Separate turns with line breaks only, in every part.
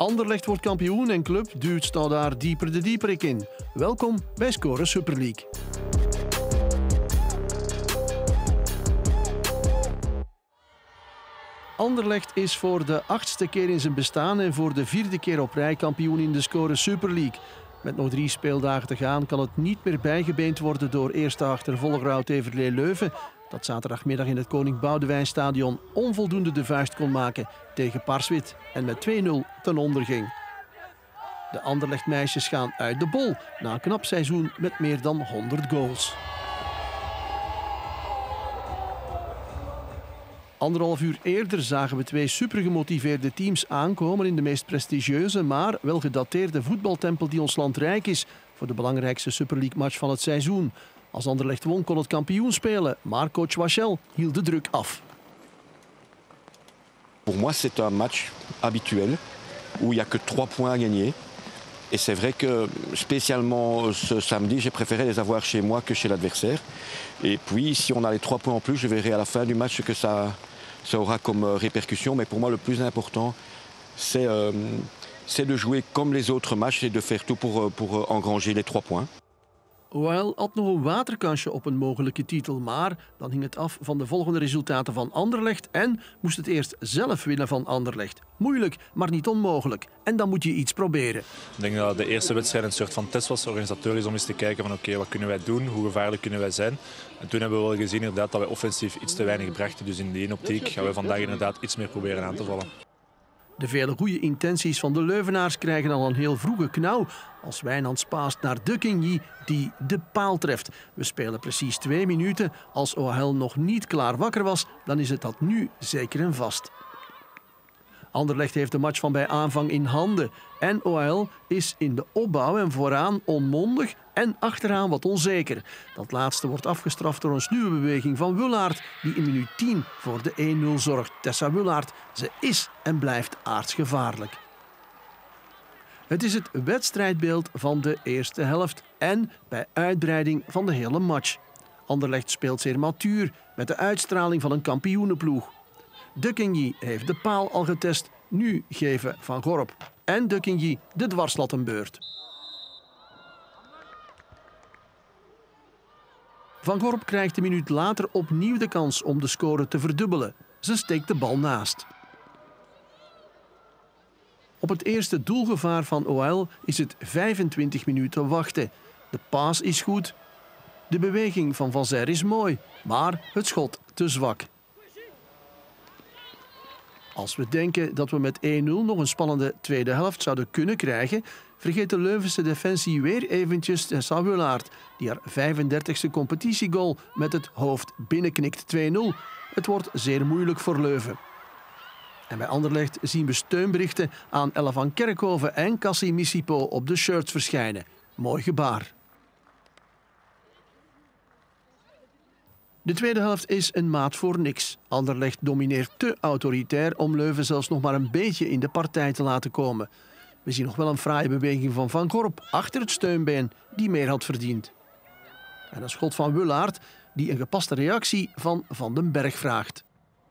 Anderlecht wordt kampioen en club duwt Standaard dieper de dieperik in. Welkom bij Score Super League. Anderlecht is voor de 8e keer in zijn bestaan en voor de 4e keer op rij kampioen in de Score Super League. Met nog 3 speeldagen te gaan kan het niet meer bijgebeend worden door eerste achtervolger Oud-Heverlee Leuven, dat zaterdagmiddag in het Koning Boudewijnstadion onvoldoende de vuist kon maken tegen Paars-Wit en met 2-0 ten onder ging. De Anderlecht-meisjes gaan uit de bol na een knap seizoen met meer dan 100 goals. Anderhalf uur eerder zagen we 2 supergemotiveerde teams aankomen in de meest prestigieuze, maar wel gedateerde voetbaltempel die ons land rijk is voor de belangrijkste Super League match van het seizoen. Als Anderlecht won kon het kampioen spelen, maar coach Wachel hield de druk af.
Pour moi, c'est un match habituel où il n'y a que 3 points à gagner. Et c'est vrai que spécialement ce samedi, j'ai préféré les avoir chez moi que chez l'adversaire. Et puis, si on a les 3 points en plus, je verrai à la fin du match ce que ça aura comme répercussion. Mais pour moi, le plus important, c'est de jouer comme les autres matchs et de faire tout pour engranger les 3 points.
OHL had nog een waterkansje op een mogelijke titel, maar dan hing het af van de volgende resultaten van Anderlecht en moest het eerst zelf winnen van Anderlecht. Moeilijk, maar niet onmogelijk. En dan moet je iets proberen.
Ik denk dat de eerste wedstrijd een soort van test was, organisatorisch, om eens te kijken van oké, wat kunnen wij doen, hoe gevaarlijk kunnen wij zijn. En toen hebben we wel gezien inderdaad dat wij offensief iets te weinig brachten. Dus in die optiek gaan we vandaag inderdaad iets meer proberen aan te vallen.
De vele goede intenties van de Leuvenaars krijgen al een heel vroege knauw als Wijnands paast naar De Quigny die de paal treft. We spelen precies 2 minuten. Als OHL nog niet klaar wakker was, dan is het dat nu zeker en vast. Anderlecht heeft de match van bij aanvang in handen. En OHL is in de opbouw en vooraan onmondig en achteraan wat onzeker. Dat laatste wordt afgestraft door een sluwe beweging van Wullaert, die in minuut 10 voor de 1-0 zorgt. Tessa Wullaert, ze is en blijft aardsgevaarlijk. Het is het wedstrijdbeeld van de eerste helft en bij uitbreiding van de hele match. Anderlecht speelt zeer matuur met de uitstraling van een kampioenenploeg. De Quigny heeft de paal al getest, nu geven Van Gorp en De Quigny de dwarslat een beurt. Van Gorp krijgt een minuut later opnieuw de kans om de score te verdubbelen. Ze steekt de bal naast. Op het eerste doelgevaar van OHL is het 25 minuten wachten. De paas is goed. De beweging van Van Zijr is mooi, maar het schot te zwak. Als we denken dat we met 1-0 nog een spannende tweede helft zouden kunnen krijgen, vergeet de Leuvense defensie weer eventjes Tessa Wullaert, die haar 35e competitiegoal met het hoofd binnenknikt 2-0. Het wordt zeer moeilijk voor Leuven. En bij Anderlecht zien we steunberichten aan Ella van Kerkhoven en Cassie Missipo op de shirts verschijnen. Mooi gebaar. De tweede helft is een maat voor niks. Anderlecht domineert te autoritair om Leuven zelfs nog maar een beetje in de partij te laten komen. We zien nog wel een fraaie beweging van Van Gorp achter het steunbeen die meer had verdiend. En een schot van Wullaert die een gepaste reactie van Van den Berg vraagt.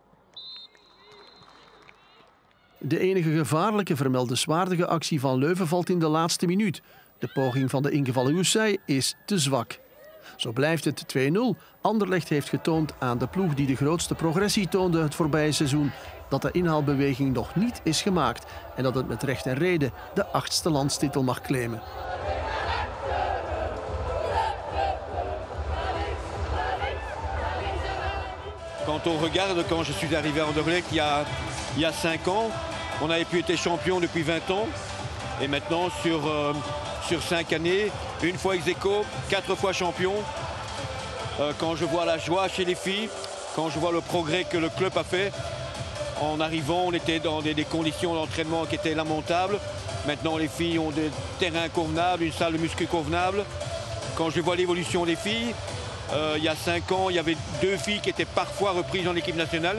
De enige gevaarlijke vermeldenswaardige actie van Leuven valt in de laatste minuut. De poging van de ingevallen Houssay is te zwak. Zo blijft het 2-0. Anderlecht heeft getoond aan de ploeg die de grootste progressie toonde het voorbije seizoen dat de inhaalbeweging nog niet is gemaakt en dat het met recht en reden de 8e landstitel mag claimen.
Quand on regarde, quand je suis arrivé à Anderlecht il y a 5 ans, on avait pu être champion depuis 20 ans. Et maintenant, sur 5 années, une fois ex aequo, 4 fois champion. Quand je vois la joie chez les filles, quand je vois le progrès que le club a fait, en arrivant, on était dans des conditions d'entraînement qui étaient lamentables. Maintenant, les filles ont des terrains convenables, une salle de muscu convenable. Quand je vois l'évolution des filles, il y a 5 ans, il y avait 2 filles qui étaient parfois reprises en équipe nationale.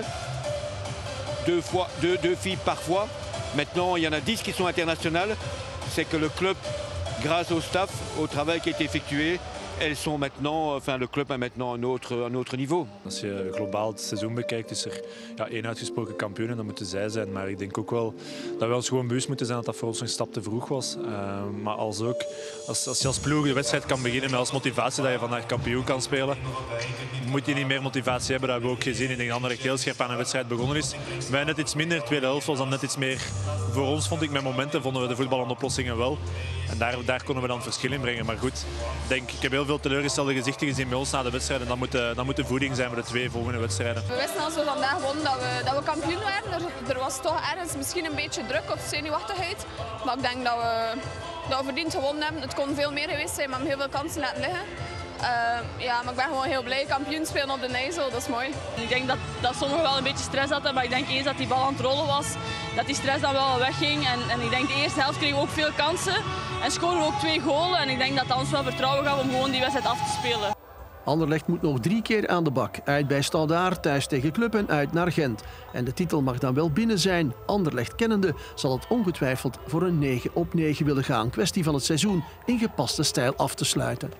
2 filles parfois. Maintenant, il y en a 10 qui sont internationales. C'est que le club, grâce au staff, au travail qui a été effectué, elles sont maintenant, enfin le club a maintenant un autre niveau.
Als je globaal het seizoen bekijkt, is er één uitgesproken kampioen en dat moeten zij zijn. Maar ik denk ook wel dat we ons gewoon bewust moeten zijn dat dat voor ons een stap te vroeg was. Maar als je als ploeg de wedstrijd kan beginnen met als motivatie dat je vandaag kampioen kan spelen, moet je niet meer motivatie hebben. Dat hebben we ook gezien. Ik denk dat Anderlecht heel scherp aan een wedstrijd begonnen is. Wij net iets minder, de tweede helft was dan net iets meer voor ons, vond ik. Met momenten vonden we de voetballende oplossingen wel. En daar konden we dan verschil in brengen. Maar goed, ik heb heel veel teleurgestelde gezichten gezien bij ons na de wedstrijd. En dat moet de voeding zijn voor de 2 volgende wedstrijden.
We wisten als we vandaag wonnen dat we kampioen werden. Er was toch ergens misschien een beetje druk of zenuwachtigheid. Maar ik denk dat we verdiend gewonnen hebben. Het kon veel meer geweest zijn, maar we hebben heel veel kansen laten liggen. Maar ik ben gewoon heel blij. Kampioen spelen op de Nijssel, dat is mooi.
Ik denk dat sommigen wel een beetje stress hadden, maar ik denk eens dat die bal aan het rollen was, dat die stress dan wel wegging. En ik denk de eerste helft kregen we ook veel kansen en scoren we ook 2 golen. En ik denk dat dat ons wel vertrouwen gaf om gewoon die wedstrijd af te spelen.
Anderlecht moet nog 3 keer aan de bak. Uit bij Standaard, thuis tegen Club en uit naar Gent. En de titel mag dan wel binnen zijn. Anderlecht kennende zal het ongetwijfeld voor een 9 op 9 willen gaan. Kwestie van het seizoen in gepaste stijl af te sluiten.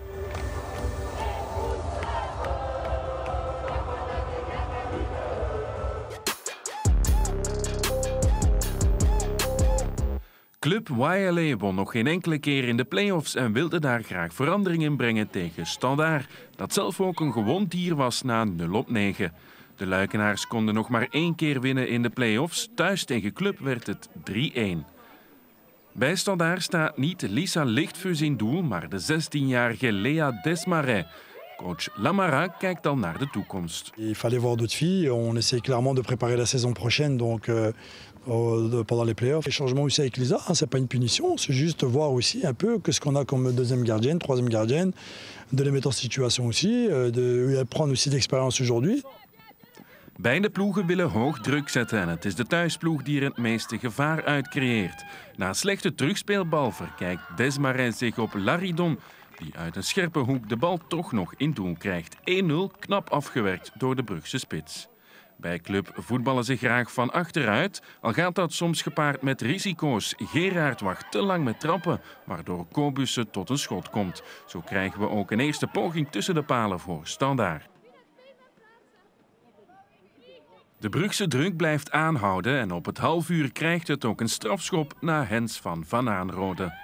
Club YLA won nog geen enkele keer in de play-offs en wilde daar graag verandering in brengen tegen Standaard, dat zelf ook een gewoon dier was na 0 op 9. De Luikenaars konden nog maar 1 keer winnen in de play-offs. Thuis tegen Club werd het 3-1. Bij Standaard staat niet Lisa Lichtfus in doel, maar de 16-jarige Léa Desmarais. Coach Lamara kijkt al naar de toekomst.
Il fallait voir d'autres filles. On essaie clairement de préparer la saison prochaine, donc pendant les playoffs. Les changements aussi avec Lisa, c'est pas une punition, c'est juste voir aussi un peu qu'est-ce qu'on a comme deuxième gardienne, troisième gardienne, de les mettre en situation aussi, de prendre aussi d'expérience aujourd'hui.
Beide ploegen willen hoog druk zetten en het is de thuisploeg die er het meeste gevaar uit creëert. Na een slechte terugspeelbal verkijkt Desmarais zich op Laridon, die uit een scherpe hoek de bal toch nog in doel krijgt. 1-0, knap afgewerkt door de Brugse spits. Bij Club voetballen ze graag van achteruit, al gaat dat soms gepaard met risico's. Gerard wacht te lang met trappen, waardoor Kobussen tot een schot komt. Zo krijgen we ook een eerste poging tussen de palen voor Standaard. De Brugse druk blijft aanhouden en op het halfuur krijgt het ook een strafschop na Hens van Van Aanrode.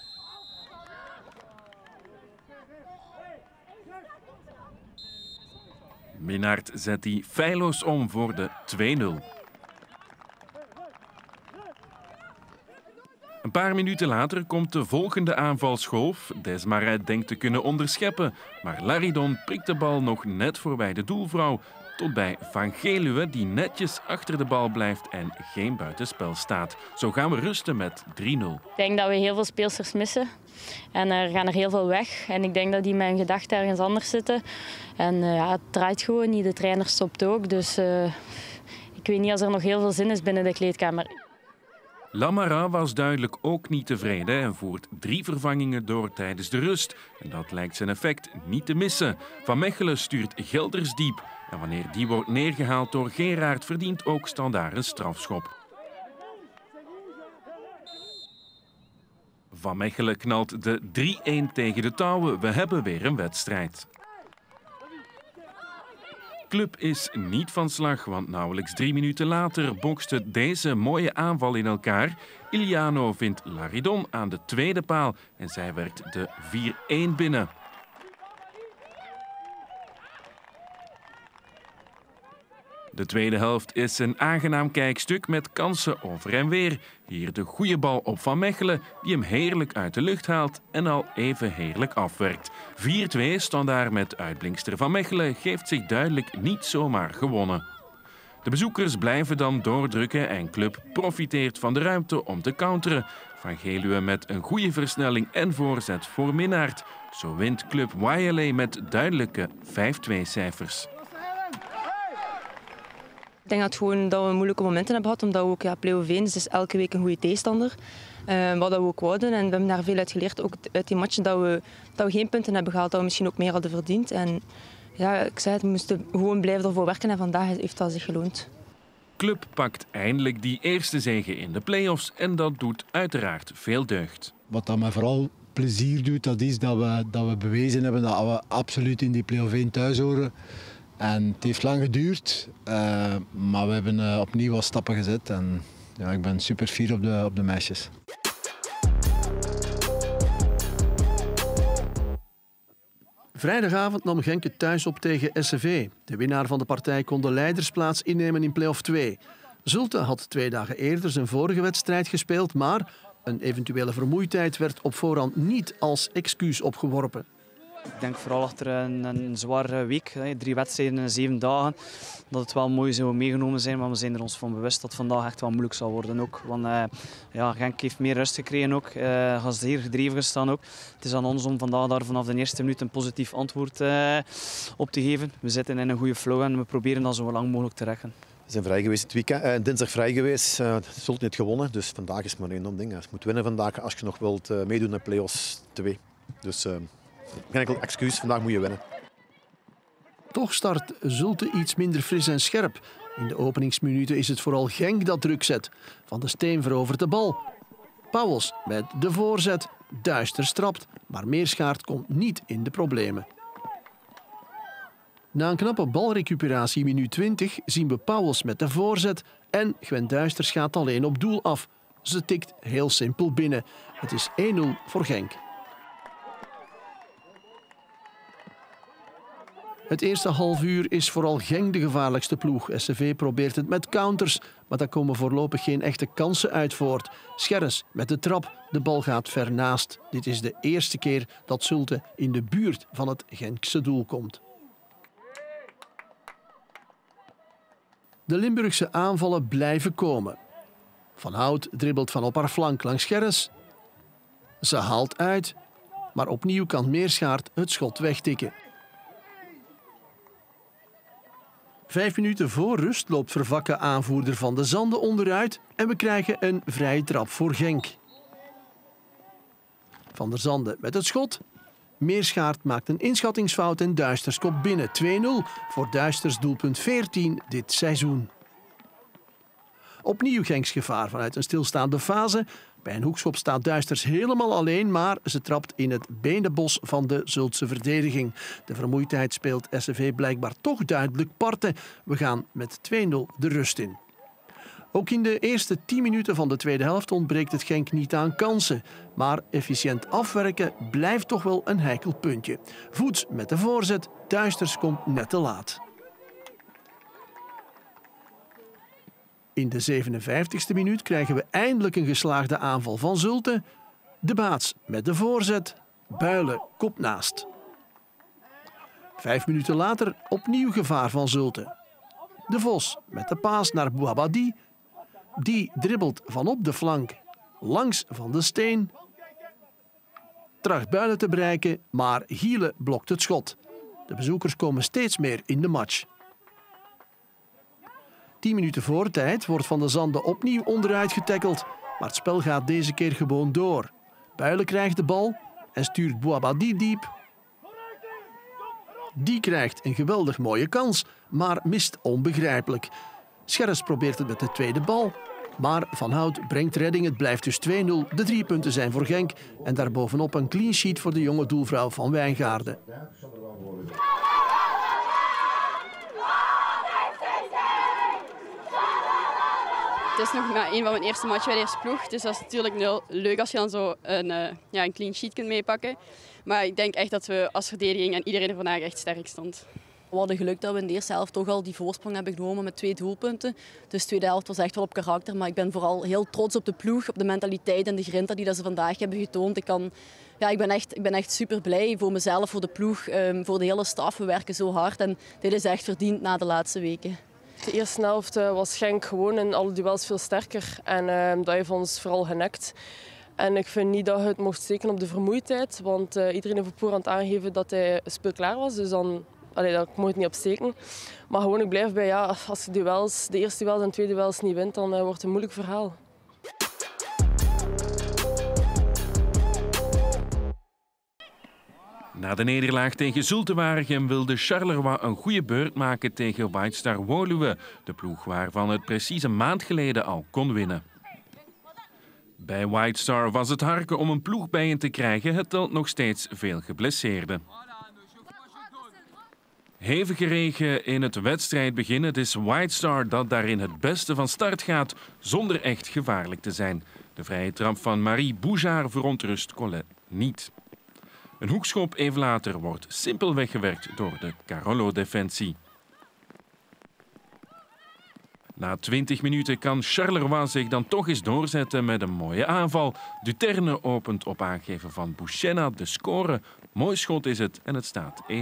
Minnaert zet die feilloos om voor de 2-0. Een paar minuten later komt de volgende aanvalsgolf. Desmarais denkt te kunnen onderscheppen, maar Laridon prikt de bal nog net voorbij de doelvrouw. Tot bij Van Geluwe, die netjes achter de bal blijft en geen buitenspel staat. Zo gaan we rusten met 3-0.
Ik denk dat we heel veel speelsters missen. En er gaan er heel veel weg. En ik denk dat die met hun gedachten ergens anders zitten. En het draait gewoon niet. De trainer stopt ook. Dus ik weet niet als er nog heel veel zin is binnen de kleedkamer.
Lamara was duidelijk ook niet tevreden en voert 3 vervangingen door tijdens de rust. En dat lijkt zijn effect niet te missen. Van Mechelen stuurt Gelders diep. En wanneer die wordt neergehaald door Gerard, verdient ook Standaard een strafschop. Van Mechelen knalt de 3-1 tegen de touwen. We hebben weer een wedstrijd. Club is niet van slag, want nauwelijks 3 minuten later bokste deze mooie aanval in elkaar. Iliano vindt Laridon aan de tweede paal en zij werkt de 4-1 binnen. De tweede helft is een aangenaam kijkstuk met kansen over en weer. Hier de goede bal op Van Mechelen, die hem heerlijk uit de lucht haalt en al even heerlijk afwerkt. 4-2 Standaard met uitblinkster Van Mechelen geeft zich duidelijk niet zomaar gewonnen. De bezoekers blijven dan doordrukken en Club profiteert van de ruimte om te counteren. Van Geluwe met een goede versnelling en voorzet voor Minnaert. Zo wint Club YLA met duidelijke 5-2 cijfers.
Ik denk dat we moeilijke momenten hebben gehad, omdat we ook play-off 1 is elke week een goede tegenstander. Wat we ook wouden en we hebben daar veel uit geleerd, ook uit die matchen dat we geen punten hebben gehaald, dat we misschien ook meer hadden verdiend. En ja, ik zei het, we moesten gewoon blijven ervoor werken en vandaag heeft dat zich geloond.
Club pakt eindelijk die eerste zege in de play-offs en dat doet uiteraard veel deugd.
Wat dat mij vooral plezier doet, dat is dat we bewezen hebben dat we absoluut in die play-off 1 thuis horen. En het heeft lang geduurd, maar we hebben opnieuw wat stappen gezet. En ja, ik ben super fier op de meisjes.
Vrijdagavond nam Genk het thuis op tegen SCV. De winnaar van de partij kon de leidersplaats innemen in play-off 2. Zulte had 2 dagen eerder zijn vorige wedstrijd gespeeld, maar een eventuele vermoeidheid werd op voorhand niet als excuus opgeworpen.
Ik denk vooral achter een zware week, 3 wedstrijden in 7 dagen, dat het wel mooi zou meegenomen zijn, maar we zijn er ons van bewust dat vandaag echt wel moeilijk zal worden ook. Want Genk heeft meer rust gekregen ook, gaan ze zeer gedreven gestaan ook. Het is aan ons om vandaag daar vanaf de eerste minuut een positief antwoord op te geven. We zitten in een goede flow en we proberen dat zo lang mogelijk te rekken.
We zijn vrij geweest het weekend, dinsdag vrij geweest. Zulte niet gewonnen, dus vandaag is maar één ding. Je moet winnen vandaag als je nog wilt meedoen naar play-offs 2. Dus geen enkel excuus, vandaag moet je winnen.
Toch start Zulte iets minder fris en scherp. In de openingsminuten is het vooral Genk dat druk zet. Van der Steen verovert de bal. Pauwels met de voorzet. Duister trapt, maar Meerschaert komt niet in de problemen. Na een knappe balrecuperatie minuut 20 zien we Pauwels met de voorzet en Gwen Duisters gaat alleen op doel af. Ze tikt heel simpel binnen. Het is 1-0 voor Genk. Het eerste half uur is vooral Genk de gevaarlijkste ploeg. SCV probeert het met counters, maar daar komen voorlopig geen echte kansen uit voort. Scherres met de trap, de bal gaat ver naast. Dit is de eerste keer dat Zulte in de buurt van het Genkse doel komt. De Limburgse aanvallen blijven komen. Van Hout dribbelt van op haar flank langs Scherres. Ze haalt uit, maar opnieuw kan Meerschaert het schot wegtikken. 5 minuten voor rust loopt Vervakke aanvoerder Van de Zande onderuit en we krijgen een vrije trap voor Genk. Van der Zande met het schot. Meerschaert maakt een inschattingsfout en Duisters komt binnen. 2-0 voor Duisters doelpunt 14 dit seizoen. Opnieuw Genks gevaar vanuit een stilstaande fase. Bij een hoekschop staat Duisters helemaal alleen, maar ze trapt in het benenbos van de Zultse verdediging. De vermoeidheid speelt SCV blijkbaar toch duidelijk parten. We gaan met 2-0 de rust in. Ook in de eerste 10 minuten van de tweede helft ontbreekt het Genk niet aan kansen. Maar efficiënt afwerken blijft toch wel een heikel puntje. Voets met de voorzet, Duisters komt net te laat. In de 57e minuut krijgen we eindelijk een geslaagde aanval van Zulte. De Baats met de voorzet, Builen kopt naast. 5 minuten later opnieuw gevaar van Zulte. De Vos met de paas naar Bouabadi. Die dribbelt van op de flank langs Van de Steen. Tracht Builen te bereiken, maar Giele blokt het schot. De bezoekers komen steeds meer in de match. 10 minuten voor tijd wordt Van de Zande opnieuw onderuit getackeld. Maar het spel gaat deze keer gewoon door. Builen krijgt de bal en stuurt Bouabadi diep. Die krijgt een geweldig mooie kans, maar mist onbegrijpelijk. Scherres probeert het met de tweede bal. Maar Van Hout brengt redding. Het blijft dus 2-0. De 3 punten zijn voor Genk. En daarbovenop een clean sheet voor de jonge doelvrouw van Wijngaarden.
Het is nog maar een van mijn eerste matchen bij de eerste ploeg. Dus dat is natuurlijk heel leuk als je dan zo een clean sheet kunt meepakken. Maar ik denk echt dat we als verdediging en iedereen er vandaag echt sterk stond.
We hadden geluk dat we in de eerste helft toch al die voorsprong hebben genomen met 2 doelpunten. Dus de tweede helft was echt wel op karakter. Maar ik ben vooral heel trots op de ploeg, op de mentaliteit en de grinta die ze vandaag hebben getoond. Ik ben echt super blij voor mezelf, voor de ploeg, voor de hele staf. We werken zo hard en dit is echt verdiend na de laatste weken.
De eerste helft was Genk gewoon in alle duels veel sterker. En dat heeft ons vooral genekt. En ik vind niet dat je het mocht steken op de vermoeidheid. Want iedereen heeft op voorhand aangegeven dat hij speelklaar was. Dus dan dat mocht het niet op steken. Maar gewoon, ik blijf bij, als je de eerste duels en tweede duels niet wint, dan wordt het een moeilijk verhaal.
Na de nederlaag tegen Zulte Waregem wilde Charleroi een goede beurt maken tegen White Star Woluwe, de ploeg waarvan het precies een maand geleden al kon winnen. Bij White Star was het harken om een ploeg bijeen te krijgen. Het telt nog steeds veel geblesseerden. Hevige regen in het wedstrijdbegin. Het is White Star dat daarin het beste van start gaat, zonder echt gevaarlijk te zijn. De vrije trap van Marie Bouchard verontrust Colette niet. Een hoekschop even later wordt simpel weggewerkt door de Carolo-defensie. Na 20 minuten kan Charleroi zich dan toch eens doorzetten met een mooie aanval. Duterne opent op aangeven van Bouchenna de score. Mooi schot is het en het staat 1-0.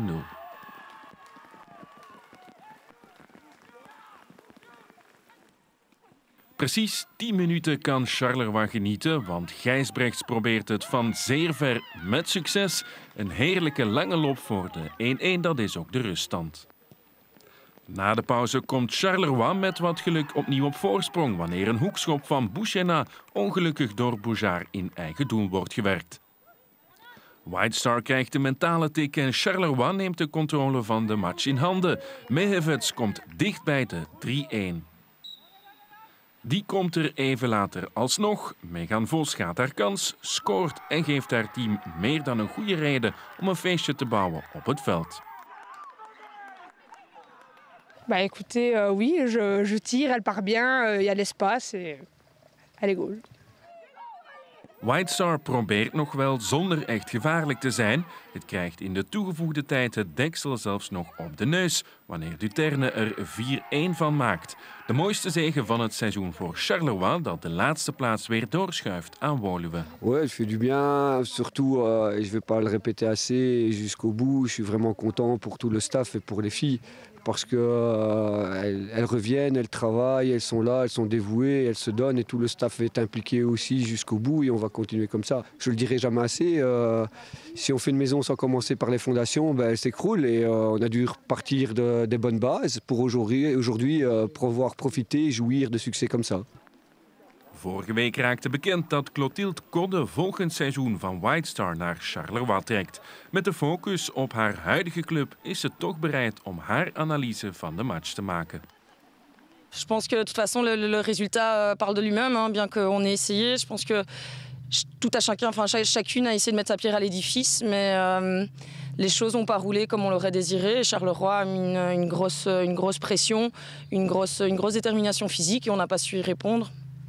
Precies 10 minuten kan Charleroi genieten, want Gijsbrechts probeert het van zeer ver met succes. Een heerlijke lange loop voor de 1-1, dat is ook de ruststand. Na de pauze komt Charleroi met wat geluk opnieuw op voorsprong, wanneer een hoekschop van Bouchenna ongelukkig door Bouchard in eigen doel wordt gewerkt. White Star krijgt de mentale tik en Charleroi neemt de controle van de match in handen. Mehevets komt dicht bij de 3-1. Die komt er even later alsnog. Megan Vos gaat haar kans, scoort en geeft haar team meer dan een goede reden om een feestje te bouwen op het veld.
Bah écoutez, oui, je tire, elle part bien, y a l'espace et elle est goal.
White Star probeert nog wel zonder echt gevaarlijk te zijn. Het krijgt in de toegevoegde tijd het deksel zelfs nog op de neus, wanneer Duterne er 4-1 van maakt. De mooiste zege van het seizoen voor Charleroi, dat de laatste plaats weer doorschuift aan Woluwe.
Ouais, het fait du bien, surtout, je vais pas le répéter assez, jusqu'au bout. Je suis vraiment content pour tout le staff et pour les filles. Parce qu'elles reviennent, elles travaillent, elles sont là, elles sont dévouées, elles se donnent et tout le staff est impliqué aussi jusqu'au bout et on va continuer comme ça. Je le dirai jamais assez, si on fait une maison sans commencer par les fondations, ben, elle s'écroule et on a dû repartir des bonnes bases pour aujourd'hui pouvoir profiter et jouir de succès comme ça.
Vorige week raakte bekend dat Clotilde Kodde volgend seizoen van White Star naar Charleroi trekt. Met de focus op haar huidige club is ze toch bereid om haar analyse van de match te maken.
Je pense que de toute façon le résultat parle de lui-même, hein, bien qu'on ait essayé. Je pense que tout à chacun, enfin chacune a essayé de mettre sa pierre à l'édifice, mais les choses n'ont pas roulé comme on l'aurait désiré. Charleroi a mis une grosse pression, une grosse détermination physique et on n'a pas su y répondre.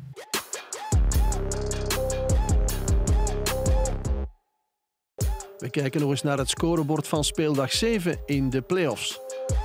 We kijken nog eens naar het scorebord van speeldag 7 in de play-offs.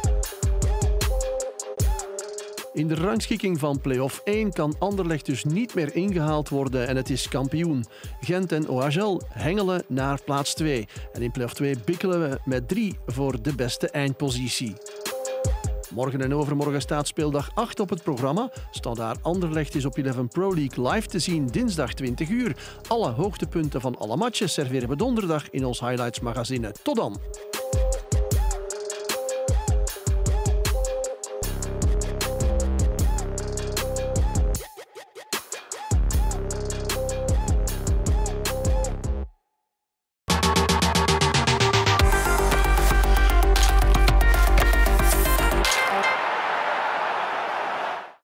In de rangschikking van play-off 1 kan Anderlecht dus niet meer ingehaald worden en het is kampioen. Gent en OHL hengelen naar plaats 2. En in play-off 2 bikkelen we met 3 voor de beste eindpositie. Morgen en overmorgen staat speeldag 8 op het programma. Standaard Anderlecht is op 11 Pro League live te zien dinsdag 20 uur. Alle hoogtepunten van alle matches serveren we donderdag in ons Highlights magazine. Tot dan!